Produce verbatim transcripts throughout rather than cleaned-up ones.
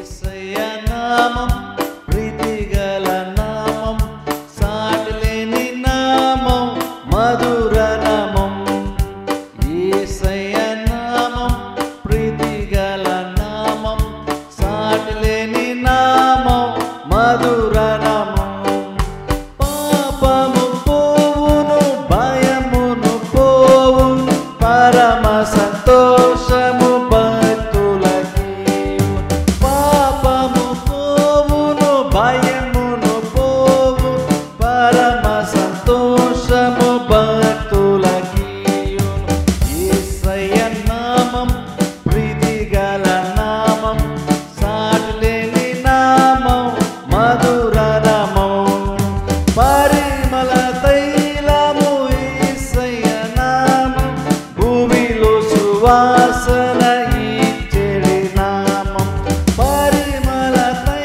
యేసయ్య నామం ప్రీతిగల నామం సాటిలేని నామం మధుర నామం యేసయ్య నామం ప్రీతిగల నామం సాటిలేని నామం మధుర నామం పాపము పోవును భయమును పోవును పరమ సంతోషము భయమును పోవు పరమ సంతోషము భక్తులకీయును యేసయ్య నామం ప్రీతిగల నామం సాటిలేని నామం మధుర నామం పరిమళ తైలము యేసయ్య నామం భూమిలో సువాసన ఇచ్చెడి నామం పరిమళ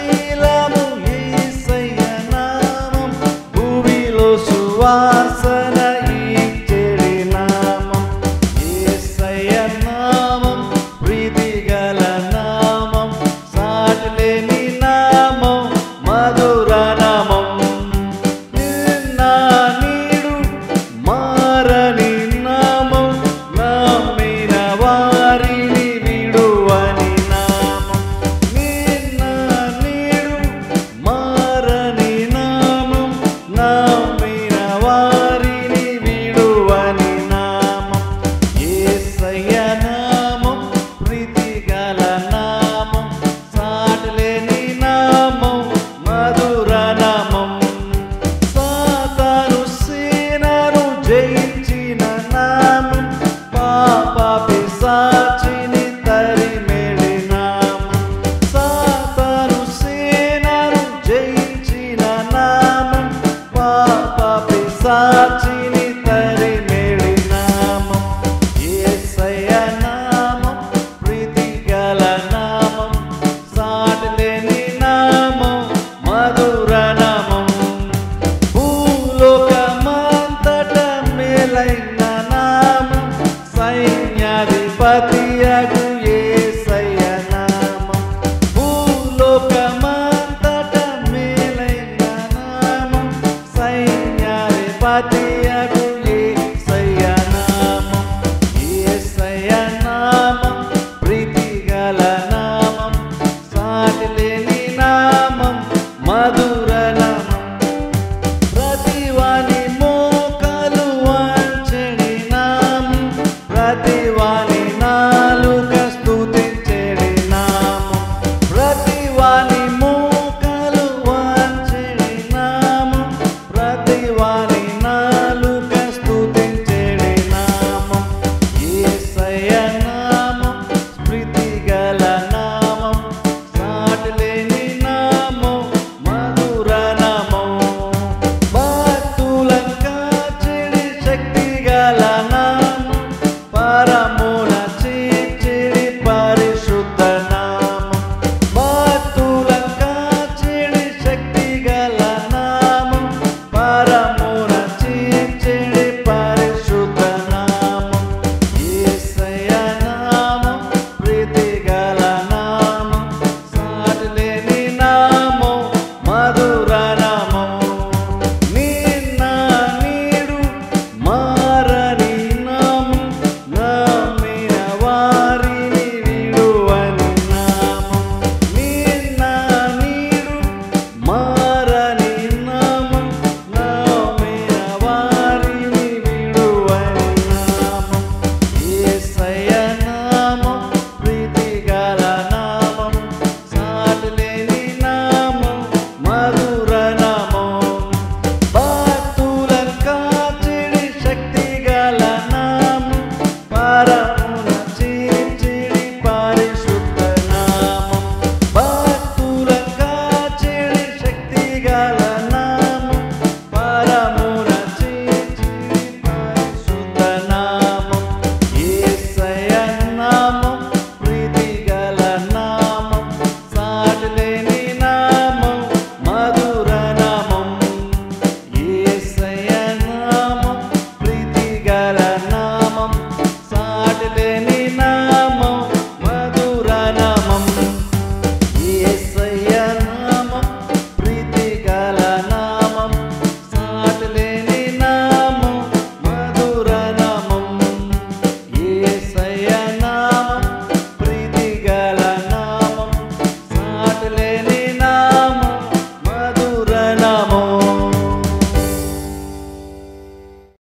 సువాసన ఇచ్చెడి నామం యేసయ్య నామం ప్రీతిగల నామం సాటిలేని నామం మధుర నామం నిన్న నీడు మారని నామం నమ్మిన వారిని విడువని నామం నిన్న నీడు మారని నామం నమ్మిన వారిని విడువని నామం యేసయ్య నామం ప్రీతిగల నామం సాటిలేని నామం మధుర నామం సాతాను సేనను జయించిన నామం పాప పిశాచిని తరిమెడి నామం సాతాను సేనను జయించిన నామం పాప పిశాచిని తరిమెడి నామం యేసయ్య నామం ప్రీతిగల నామం సాటిలేని నామం మధుర నామం భూలోకమంతట మేలైన నామం సైన్యాధిపతియగు యేసయ్య నామం భూలోకమంతట మేలైన నామం సైన్యాధిపతియగు యేసయ్య నామం యేసయ్య నామం ప్రీతిగల నామం సాటిలేని నామం మధుర నామం ప్రతివాని మోకాలు వంచెడి నామం ప్రతి